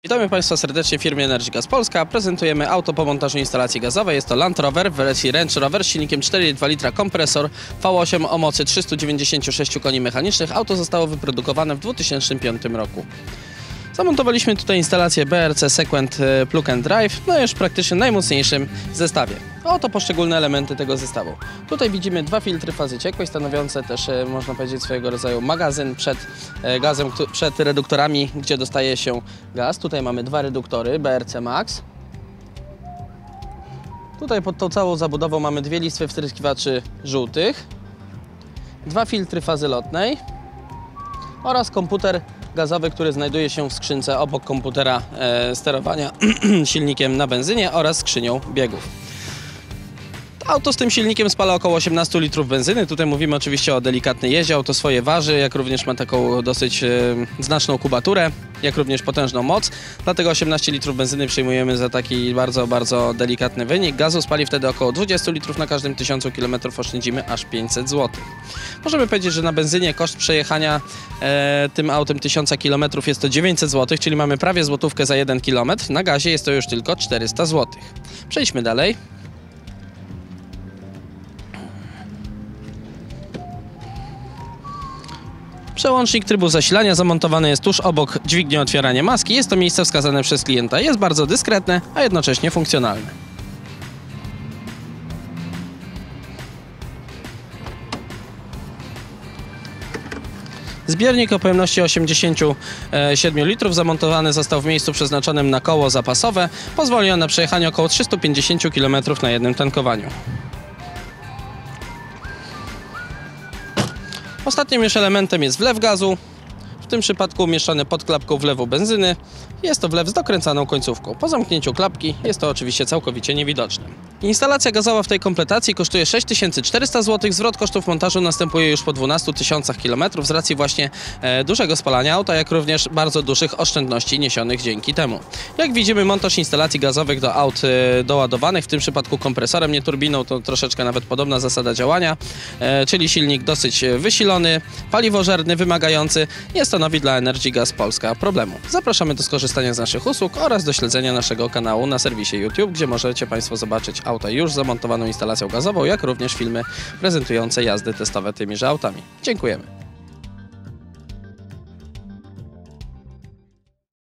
Witamy Państwa serdecznie w firmie Energygas Polska. Prezentujemy auto po montażu instalacji gazowej. Jest to Land Rover w wersji Range Rover z silnikiem 4,2 litra kompresor V8 o mocy 396 koni mechanicznych. Auto zostało wyprodukowane w 2005 roku. Zamontowaliśmy tutaj instalację BRC Sequent Plug and Drive, no już praktycznie najmocniejszym zestawie. Oto poszczególne elementy tego zestawu. Tutaj widzimy dwa filtry fazy ciekłej, stanowiące też, można powiedzieć, swojego rodzaju magazyn przed gazem, przed reduktorami, gdzie dostaje się gaz. Tutaj mamy dwa reduktory BRC Max. Tutaj pod tą całą zabudową mamy dwie listwy wtryskiwaczy żółtych, dwa filtry fazy lotnej oraz komputer gazowy, który znajduje się w skrzynce obok komputera sterowania silnikiem na benzynie oraz skrzynią biegów. Auto z tym silnikiem spala około 18 litrów benzyny. Tutaj mówimy oczywiście o delikatnej jeździe. Auto swoje waży, jak również ma taką dosyć znaczną kubaturę, jak również potężną moc. Dlatego 18 litrów benzyny przyjmujemy za taki bardzo delikatny wynik. Gazu spali wtedy około 20 litrów na każdym 1000 km, oszczędzimy aż 500 zł. Możemy powiedzieć, że na benzynie koszt przejechania tym autem 1000 km jest to 900 zł, czyli mamy prawie złotówkę za 1 km. Na gazie jest to już tylko 400 zł. Przejdźmy dalej. Przełącznik trybu zasilania zamontowany jest tuż obok dźwigni otwierania maski. Jest to miejsce wskazane przez klienta. Jest bardzo dyskretne, a jednocześnie funkcjonalne. Zbiornik o pojemności 87 litrów zamontowany został w miejscu przeznaczonym na koło zapasowe. Pozwoli on na przejechanie około 350 km na jednym tankowaniu. Ostatnim już elementem jest wlew gazu, w tym przypadku umieszczony pod klapką wlewu benzyny. Jest to wlew z dokręcaną końcówką. Po zamknięciu klapki jest to oczywiście całkowicie niewidoczne. Instalacja gazowa w tej kompletacji kosztuje 6400 zł. Zwrot kosztów montażu następuje już po 12 000 km z racji właśnie dużego spalania auta, jak również bardzo dużych oszczędności niesionych dzięki temu. Jak widzimy, montaż instalacji gazowych do aut doładowanych, w tym przypadku kompresorem, nie turbiną, to troszeczkę nawet podobna zasada działania, czyli silnik dosyć wysilony, paliwożerny, wymagający, nie stanowi dla Energygas Polska problemu. Zapraszamy do skorzystania z naszych usług oraz do śledzenia naszego kanału na serwisie YouTube, gdzie możecie Państwo zobaczyć auta już zamontowaną instalacją gazową, jak również filmy prezentujące jazdy testowe tymiże autami. Dziękujemy.